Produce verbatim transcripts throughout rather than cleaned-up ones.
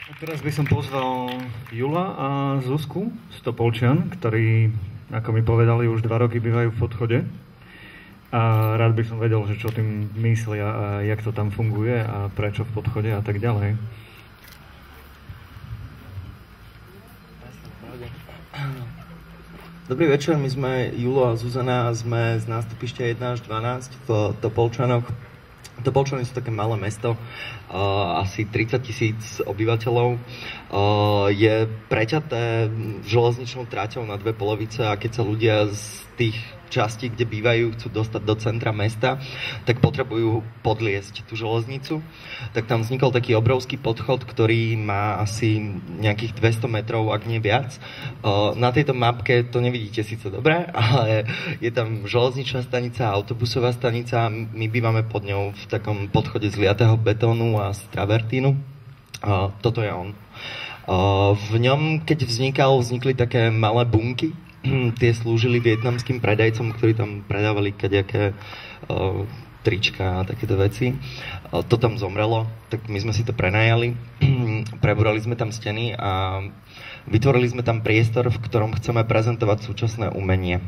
Teraz by som pozval Jula a Zuzku z Topolčian, ktorí, ako mi povedali, už dva roky bývajú v Podchode. A rád by som vedel, že čo tým myslia a jak to tam funguje a prečo v Podchode a tak ďalej. Dobrý večer, my sme Julo a Zuzana, sme z nástupišťa jeden až dvanásť v Topolčanoch. Topolčany sú také malé mesto, uh, asi tridsať tisíc obyvateľov. Uh, je preťaté železničnou tráťou na dve polovice a keď sa ľudia z tých častí, kde bývajú, chcú dostať do centra mesta, tak potrebujú podliesť tú železnicu. Tak tam vznikol taký obrovský podchod, ktorý má asi nejakých dvesto metrov, ak nie viac. Na tejto mapke to nevidíte síce dobre, ale je tam železničná stanica, autobusová stanica. My bývame pod ňou v takom podchode z liatého betónu a z travertínu. Toto je on. V ňom, keď vznikal, vznikli také malé bunky. Tie slúžili vietnamským predajcom, ktorí tam predávali kadejaké uh, trička a takéto veci. Uh, to tam zomrelo, tak my sme si to prenajali, preburali sme tam steny a vytvorili sme tam priestor, v ktorom chceme prezentovať súčasné umenie.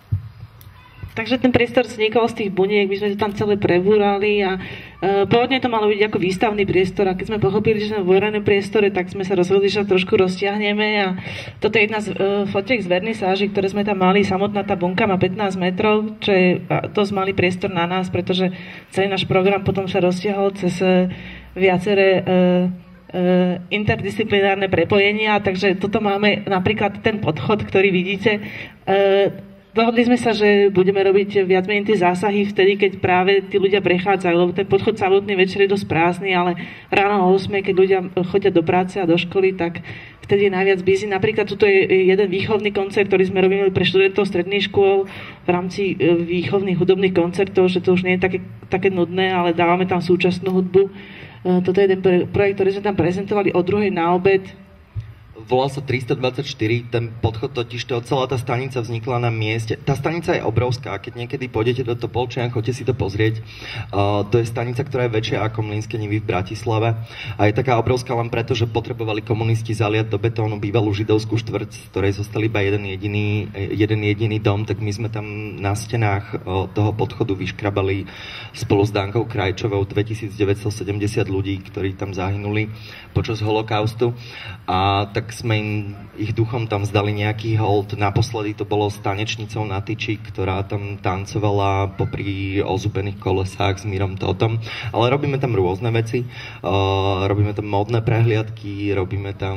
Takže ten priestor vznikol z tých buniek, my sme to tam celé prebúrali a e, pôvodne to malo byť ako výstavný priestor a keď sme pochopili, že sme v verejnom priestore, tak sme sa rozhodli, že sa trošku roztiahneme a toto je jedna z e, fotiek z vernisáží, ktoré sme tam mali. Samotná tá bunka má pätnásť metrov, čo je dosť malý priestor na nás, pretože celý náš program potom sa roztiahol cez e, viaceré e, e, interdisciplinárne prepojenia, takže toto máme napríklad ten podchod, ktorý vidíte. E, Dohodli sme sa, že budeme robiť viac menej tie zásahy vtedy, keď práve tí ľudia prechádzajú, lebo ten podchod samotný večer je dosť prázdny, ale ráno o ôsmej, keď ľudia chodia do práce a do školy, tak vtedy je najviac busy. Napríklad tuto je jeden výchovný koncert, ktorý sme robili pre študentov stredných škôl v rámci výchovných hudobných koncertov, že to už nie je také, také nudné, ale dávame tam súčasnú hudbu. Toto je jeden projekt, ktorý sme tam prezentovali o druhej na obed. Volá sa tristodvadsaťštyri, ten podchod totižto, celá tá stanica vznikla na mieste. Tá stanica je obrovská, keď niekedy pôjdete do Topolčian, choďte si to pozrieť. Uh, to je stanica, ktorá je väčšia ako Mlynské Nivy v Bratislave a je taká obrovská len preto, že potrebovali komunisti zaliať do betónu bývalú židovskú štvrť, z ktorej zostal iba jeden jediný, jeden jediný dom, tak my sme tam na stenách uh, toho podchodu vyškrabali spolu s Dankou Krajčovou dvetisícdeväťstosedemdesiat ľudí, ktorí tam zahynuli počas holokaustu a tak sme im ich duchom tam zdali nejaký hold. Naposledy to bolo s tanečnicou na tyči, ktorá tam tancovala popri ozúbených kolesách s Mírom Totom. Ale robíme tam rôzne veci. Uh, robíme tam módne prehliadky, robíme tam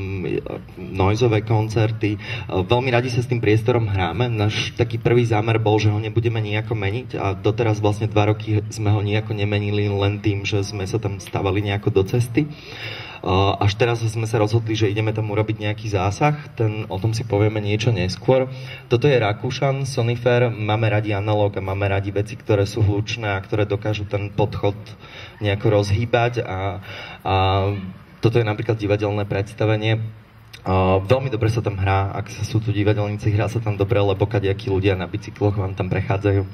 noizové koncerty. Uh, veľmi radi sa s tým priestorom hráme. Náš taký prvý zámer bol, že ho nebudeme nejako meniť a doteraz vlastne dva roky sme ho nejako nemenili len tým, že sme sa tam stavali nejako do cesty. Až teraz sme sa rozhodli, že ideme tam urobiť nejaký zásah, ten, o tom si povieme niečo neskôr. Toto je Rakúšan, Sonifer, máme radi analóg a máme radi veci, ktoré sú hlučné a ktoré dokážu ten podchod nejako rozhýbať a, a toto je napríklad divadelné predstavenie. Uh, veľmi dobre sa tam hrá, ak sa sú tu divadelníci, hrá sa tam dobre, lebo kadejakí ľudia na bicykloch vám tam prechádzajú.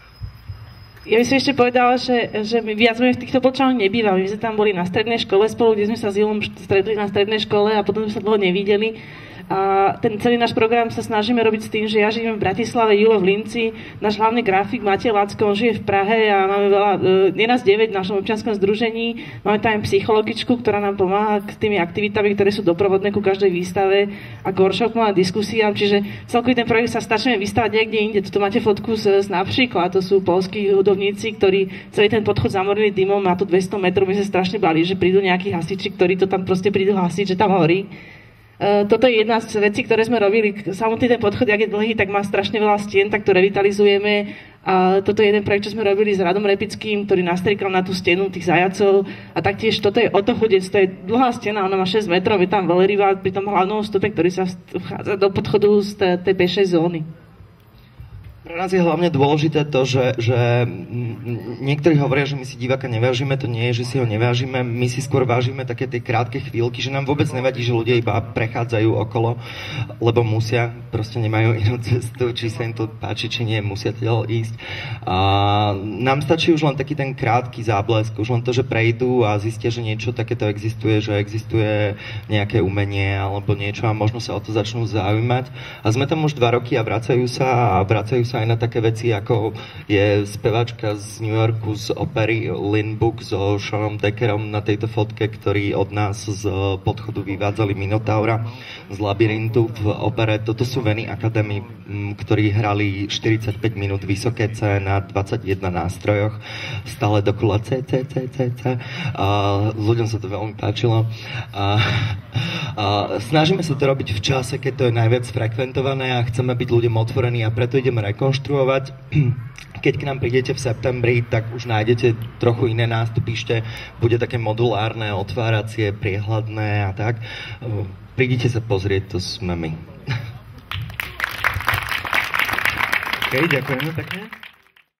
Ja by som ešte povedala, že, že my viac menej v týchto Topolčanoch nebývame. My sme tam boli na strednej škole spolu, kde sme sa s Julom stretli na strednej škole a potom sme sa dlho nevideli. A ten celý náš program sa snažíme robiť s tým, že ja žijem v Bratislave, Julo v Linci, náš hlavný grafik Matej Lacko, on žije v Prahe a máme veľa, je nás deväť v našom občianskom združení, máme tam aj psychologičku, ktorá nám pomáha s tými aktivitami, ktoré sú doprovodné ku každej výstave a k workshopom a diskusiám, čiže celkový ten projekt sa snažíme vystavať niekde inde. Tuto máte fotku z, z napríklad, to sú poľskí hudobníci, ktorí celý ten podchod zamorili dymom, má to dvesto metrov, my sa strašne bali, že prídu nejakí hasiči, ktorí to tam proste prídu hasiť, že tam horí. Uh, toto je jedna z vecí, ktoré sme robili. Samotný ten podchod, jak je dlhý, tak má strašne veľa stien, tak to revitalizujeme. A toto je jeden projekt, čo sme robili s Radom Repickým, ktorý nastrikal na tú stenu tých zajacov. A taktiež toto je o to chudec, to je dlhá stena, ona má šesť metrov, je tam veľryba pri tom hlavnom stupe, ktorý sa vchádza do podchodu z tej pešej zóny. Pre nás je hlavne dôležité to, že, že niektorí hovoria, že my si diváka nevážime, to nie je, že si ho nevážime, my si skôr vážime také tie krátke chvíľky, že nám vôbec nevadí, že ľudia iba prechádzajú okolo, lebo musia, proste nemajú inú cestu, či sa im to páči, či nie, musia teda ísť. A nám stačí už len taký ten krátky záblesk, už len to, že prejdú a zistia, že niečo takéto existuje, že existuje nejaké umenie alebo niečo a možno sa o to začnú zaujímať. A sme tam už dva roky a vracajú sa a vracajú sa aj na také veci, ako je speváčka z New Yorku z opery Lynn Book so Seanom Deckerom na tejto fotke, ktorí od nás z podchodu vyvádzali Minotaura z labyrintu v opere. Toto sú Veny Academy, ktorí hrali štyridsaťpäť minút vysoké C na dvadsaťjeden nástrojoch. Stále dokola C, C, C, C, C. A ľuďom sa to veľmi páčilo. A, a snažíme sa to robiť v čase, keď to je najviac frekventované a chceme byť ľuďom otvorení a preto ideme rekonštruovať. Keď k nám prídete v septembri, tak už nájdete trochu iné nástupište, bude také modulárne, otváracie, priehľadné a tak. Prídite sa pozrieť, to sme my. OK, ďakujeme pekne.